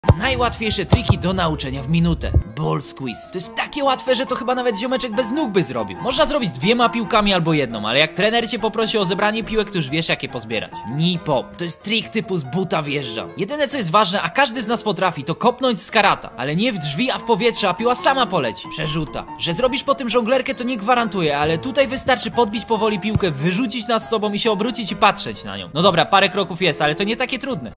Najłatwiejsze triki do nauczenia w minutę. Ball squeeze. To jest takie łatwe, że to chyba nawet ziomeczek bez nóg by zrobił. Można zrobić 2 piłkami albo 1, ale jak trener cię poprosi o zebranie piłek, to już wiesz, jak je pozbierać. Knee pop. To jest trik typu z buta wjeżdżam. Jedyne co jest ważne, a każdy z nas potrafi, to kopnąć z karata. Ale nie w drzwi, a w powietrze, a piła sama poleci. Przerzuta. Że zrobisz po tym żonglerkę, to nie gwarantuję, ale tutaj wystarczy podbić powoli piłkę, wyrzucić nas z sobą i się obrócić i patrzeć na nią. No dobra, parę kroków jest, ale to nie takie trudne.